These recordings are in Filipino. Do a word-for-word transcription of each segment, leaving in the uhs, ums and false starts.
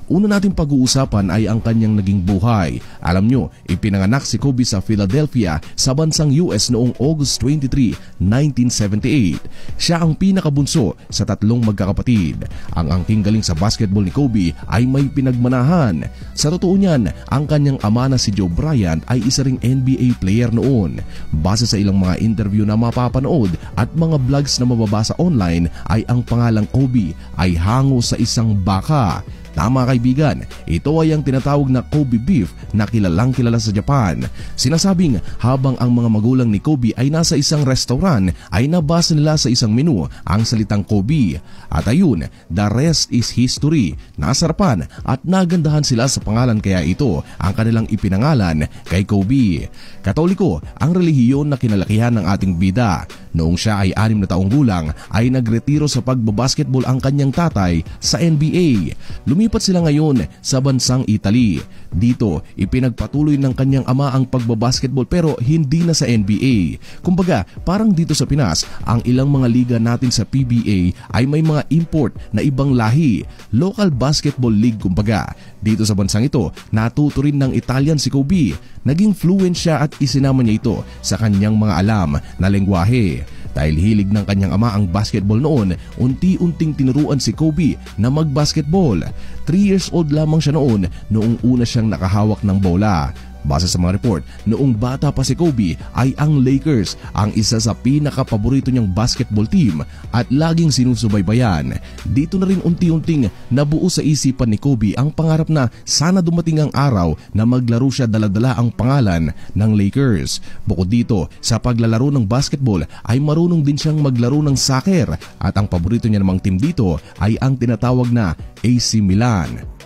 una nating pag-uusapan ay ang kanyang naging buhay. Alam nyo, ipinanganak si Kobe sa Philadelphia sa bansang U S noong August twenty-third, nineteen seventy-eight. Siya ang pinakabunso sa tatlong magkakapatid. Ang angking galing sa basketball ni Kobe ay may pinagmanahan. Sa totoo niyan, ang kanyang ama na si Joe Bryant ay isa ring N B A player noon. Base sa ilang mga interview na mapapanood at mga vlogs na mababasa online ay ang pangalang Kobe ay hango sa isang baka. Tama kaibigan, ito ay ang tinatawag na Kobe beef na kilalang kilala sa Japan. Sinasabing habang ang mga magulang ni Kobe ay nasa isang restaurant ay nabasa nila sa isang menu ang salitang Kobe. At ayun, the rest is history. Nasarapan at nagandahan sila sa pangalan kaya ito ang kanilang ipinangalan kay Kobe. Katoliko ang relihiyon na kinalakihan ng ating bida. Noong siya ay anim na taong gulang ay nagretiro sa pagbabasketball ang kanyang tatay sa N B A. Lumipat sila ngayon sa bansang Italy. Dito, ipinagpatuloy ng kanyang ama ang pagbabasketball pero hindi na sa N B A. Kumbaga, parang dito sa Pinas, ang ilang mga liga natin sa P B A ay may mga import na ibang lahi. Local Basketball League kumbaga. Dito sa bansang ito, natuto rin ng Italian si Kobe. Naging fluent siya at isinama niya ito sa kanyang mga alam na lengguwahe. Dahil hilig ng kanyang ama ang basketball noon, unti-unting tinuruan si Kobe na mag-basketball. three years old lamang siya noon noong una siyang nakahawak ng bola. Base sa mga report, noong bata pa si Kobe ay ang Lakers ang isa sa pinakapaborito niyang basketball team at laging sinusubaybayan. Dito na rin unti-unting nabuo sa isipan ni Kobe ang pangarap na sana dumating ang araw na maglaro siya dala-dala ang pangalan ng Lakers. Bukod dito, sa paglalaro ng basketball ay marunong din siyang maglaro ng soccer at ang paborito niya namang team dito ay ang tinatawag na A C Milan.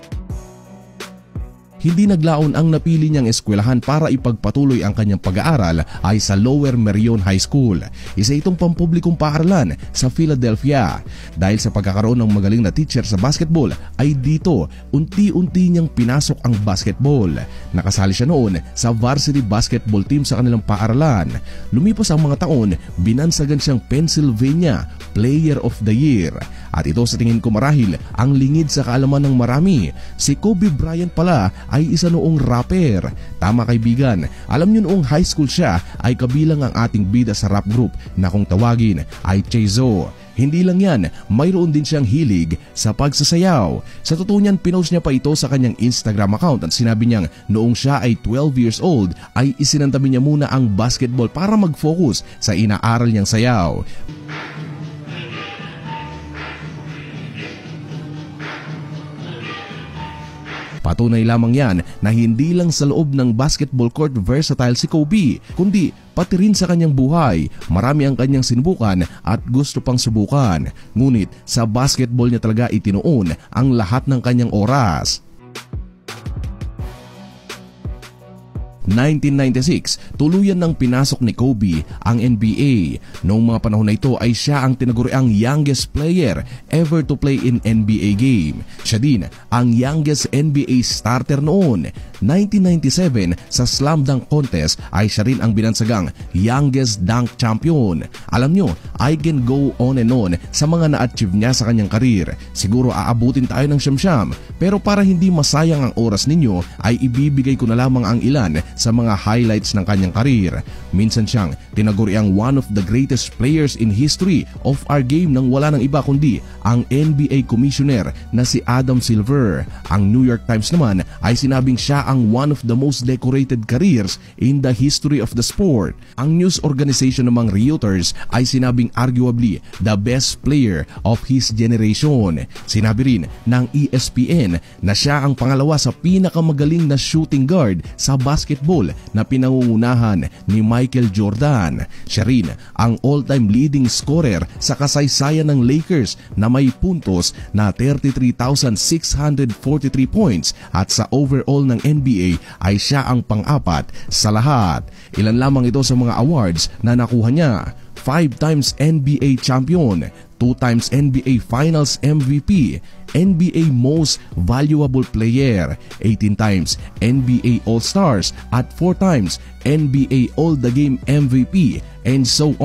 Hindi naglaon ang napili niyang eskwelahan para ipagpatuloy ang kanyang pag-aaral ay sa Lower Merion High School. Isa itong pampublikong paaralan sa Philadelphia. Dahil sa pagkakaroon ng magaling na teacher sa basketball ay dito unti-unti niyang pinasok ang basketball. Nakasali siya noon sa varsity basketball team sa kanilang paaralan. Lumipas ang mga taon, binansagan siyang Pennsylvania Player of the Year. At ito sa tingin ko marahil ang lingid sa kaalaman ng marami. Si Kobe Bryant pala ay isa noong rapper. Tama kaibigan, alam niyo noong high school siya ay kabilang ang ating bida sa rap group na kung tawagin ay Chezo. Hindi lang yan, mayroon din siyang hilig sa pagsasayaw. Sa totoo niyan, pinost niya pa ito sa kanyang Instagram account at sinabi niyang noong siya ay twelve years old ay isinantabi niya muna ang basketball para mag-focus sa inaaral niyang sayaw. Patunay lamang yan na hindi lang sa loob ng basketball court versatile si Kobe, kundi pati rin sa kanyang buhay. Marami ang kanyang sinubukan at gusto pang subukan. Ngunit sa basketball niya talaga itinuon ang lahat ng kanyang oras. nineteen ninety-six, tuluyan nang pinasok ni Kobe ang N B A. Noong mga panahon na ito ay siya ang tinaguriang youngest player ever to play in N B A game. Siya din ang youngest N B A starter noon. nineteen ninety-seven, sa slam dunk contest ay siya rin ang binansagang youngest dunk champion. Alam nyo, I can go on and on sa mga na-achieve niya sa kanyang karir. Siguro aabutin tayo ng siyam-siyam, pero para hindi masayang ang oras ninyo ay ibibigay ko na lamang ang ilan sa mga highlights ng kanyang karir. Minsan siyang tinaguriang one of the greatest players in history of our game nang wala ng iba kundi ang N B A commissioner na si Adam Silver. Ang New York Times naman ay sinabing siya ang one of the most decorated careers in the history of the sport. Ang news organization namang Reuters ay sinabing arguably the best player of his generation. Sinabi rin ng E S P N na siya ang pangalawa sa pinakamagaling na shooting guard sa basketball na pinangungunahan ni Michael Jordan. Siya rin ang all-time leading scorer sa kasaysayan ng Lakers na may puntos na thirty-three thousand six hundred forty-three points at sa overall ng N B A ay siya ang pang-apat sa lahat. Ilan lamang ito sa mga awards na nakuha niya: five times N B A champion, two times N B A Finals M V P, N B A Most Valuable Player, eighteen times N B A All-Stars at four times N B A All-The-Game M V P, and so on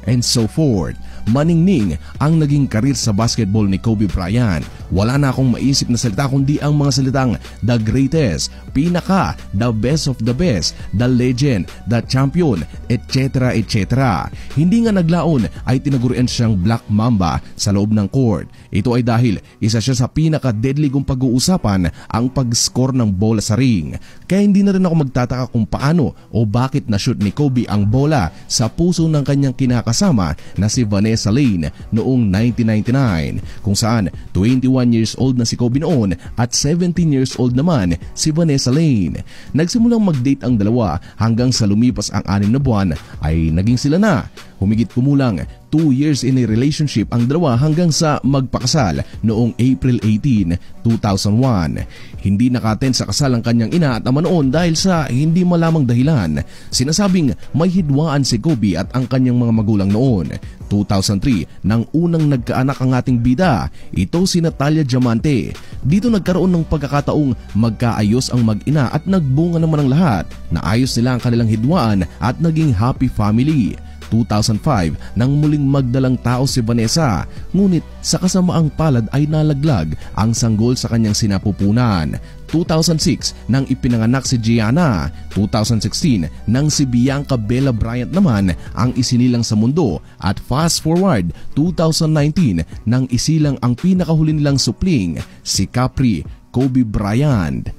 and so forth. Maningning ang naging karir sa basketball ni Kobe Bryant. Wala na akong maisip na salita kundi ang mga salitang the greatest, pinaka, the best of the best, the legend, the champion, et cetera et cetera. Hindi nga naglaon ay tinagurian siyang Black Mamba sa loob ng court. Ito ay dahil isa siya sa pinaka-deadly kung pag-uusapan ang pag-score ng bola sa ring. Kaya hindi na rin ako magtataka kung paano o bakit na-shoot ni Kobe ang bola sa puso ng kanyang kinakasama na si Vanessa Lane noong nineteen ninety-nine, kung saan twenty-one years old na si Kobe noon at seventeen years old naman si Vanessa Lane. Nagsimulang mag-date ang dalawa hanggang sa lumipas ang anim na buwan ay naging sila na. Humigit kumulang two years in a relationship ang dalawa hanggang sa magpakasal noong April eighteenth, two thousand one. Hindi nakaten sa kasal ang kanyang ina at ama noon dahil sa hindi malamang dahilan. Sinasabing may hidwaan si Kobe at ang kanyang mga magulang noon. two thousand three nang unang nagkaanak ang ating bida, ito si Natalia Diamante. Dito nagkaroon ng pagkakataong magkaayos ang mag-ina at nagbunga naman ang lahat. Naayos nila ang kanilang hidwaan at naging happy family. two thousand five nang muling magdalang tao si Vanessa, ngunit sa kasamaang palad ay nalaglag ang sanggol sa kanyang sinapupunan. two thousand six nang ipinanganak si Gianna. two thousand sixteen nang si Bianca Bella Bryant naman ang isinilang sa mundo, at fast forward two thousand nineteen nang isilang ang pinakahuli nilang supling, si Capri Kobe Bryant.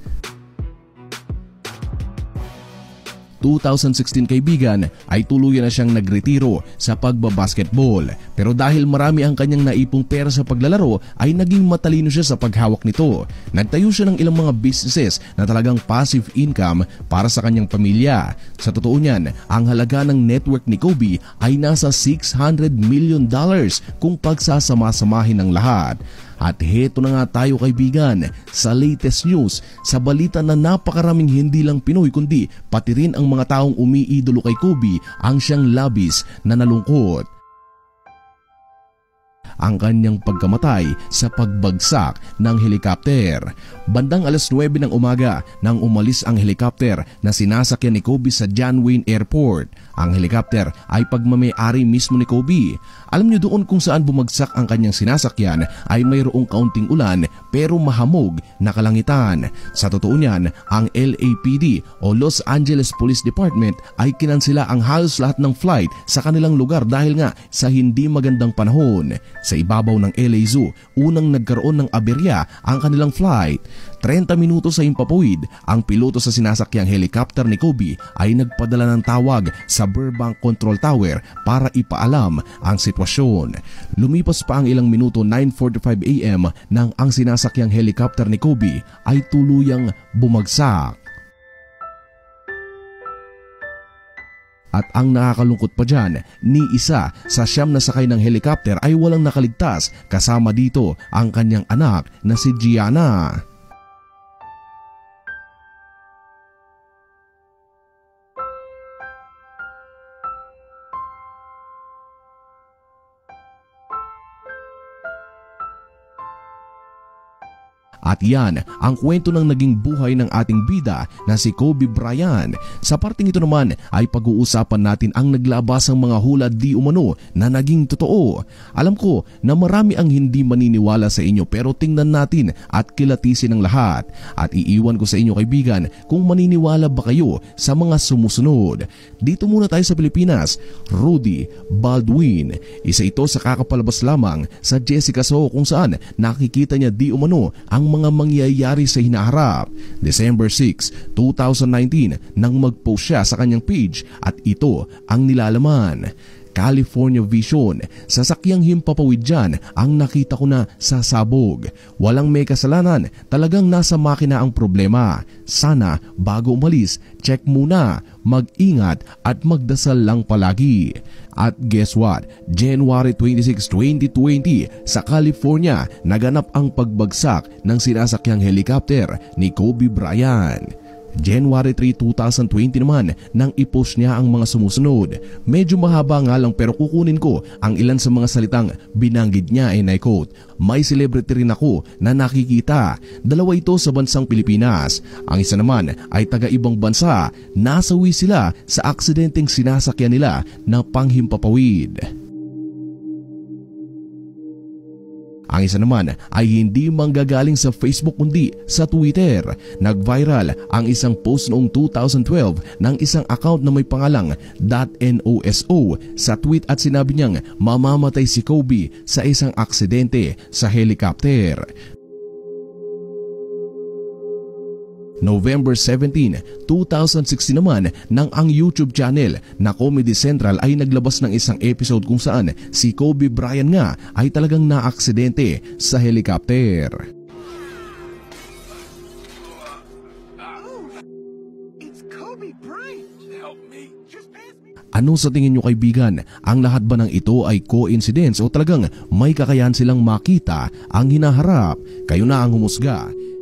two thousand sixteen kaibigan ay tuluyan na siyang nagretiro sa pagbabasketball, pero dahil marami ang kanyang naipong pera sa paglalaro ay naging matalino siya sa paghawak nito. Nagtayo siya ng ilang mga businesses na talagang passive income para sa kanyang pamilya. Sa totoo niyan, ang halaga ng network ni Kobe ay nasa six hundred million dollars kung pagsasama-samahin ng lahat. At heto na nga tayo kaibigan sa latest news, sa balita na napakaraming hindi lang Pinoy kundi pati rin ang mga taong umiidolo kay Kobe ang siyang labis na nalungkot. Ang kanyang pagkamatay sa pagbagsak ng helicopter. Bandang alas nuwebe ng umaga nang umalis ang helicopter na sinasakyan ni Kobe sa John Wayne Airport. Ang helicopter ay pagmamay-ari mismo ni Kobe. Alam niyo doon kung saan bumagsak ang kanyang sinasakyan ay mayroong kaunting ulan pero mahamog na kalangitan. Sa totoo niyan, ang L A P D o Los Angeles Police Department ay kinansela ang halos lahat ng flight sa kanilang lugar dahil nga sa hindi magandang panahon. Sa ibabaw ng L A Zoo, unang nagkaroon ng aberya ang kanilang flight. thirty minutos sa himpapawid, ang piloto sa sinasakyang helicopter ni Kobe ay nagpadala ng tawag sa Burbank Control Tower para ipaalam ang sitwasyon. Lumipas pa ang ilang minuto, nine forty-five a m nang ang sinasakyang helicopter ni Kobe ay tuluyang bumagsak. At ang nakakalungkot pa dyan, ni isa sa siyam na sakay ng helicopter ay walang nakaligtas, kasama dito ang kanyang anak na si Gianna. At yan ang kwento ng naging buhay ng ating bida na si Kobe Bryant. Sa parting ito naman ay pag-uusapan natin ang naglabasang mga hula di umano na naging totoo. Alam ko na marami ang hindi maniniwala sa inyo pero tingnan natin at kilatisin ang lahat. At iiwan ko sa inyo kaibigan kung maniniwala ba kayo sa mga sumusunod. Dito muna tayo sa Pilipinas. Rudy Baldwin. Isa ito sa kakapalabas lamang sa Jessica Soho kung saan nakikita niya di umano ang mga mangyayari sa hinaharap. December sixth, two thousand nineteen nang mag-post siya sa kanyang page at ito ang nilalaman. California Vision, sasakyang himpapawid dyan ang nakita ko na sasabog. Walang may kasalanan, talagang nasa makina ang problema. Sana bago umalis, check muna, mag-ingat at magdasal lang palagi. At guess what? January twenty-sixth, twenty twenty sa California naganap ang pagbagsak ng sinasakyang helicopter ni Kobe Bryant. January three, twenty twenty naman nang i-post niya ang mga sumusunod. Medyo mahaba nga lang pero kukunin ko ang ilan sa mga salitang binanggit niya and I quote, "May celebrity rin ako na nakikita. Dalawa ito sa bansang Pilipinas. Ang isa naman ay taga-ibang bansa. Nasawi sila sa aksidenteng sinasakyan nila na panghimpapawid." Ang isa naman ay hindi manggagaling sa Facebook kundi sa Twitter. Nag-viral ang isang post noong two thousand twelve ng isang account na may pangalang .noso sa tweet at sinabi niyang mamamatay si Kobe sa isang aksidente sa helicopter. November seventeenth, twenty sixteen naman nang ang YouTube channel na Comedy Central ay naglabas ng isang episode kung saan si Kobe Bryant nga ay talagang naaksidente sa helicopter. Ano sa tingin nyo kaibigan? Ang lahat ba ng ito ay coincidence o talagang may kakayahan silang makita ang hinaharap? Kayo na ang humusga.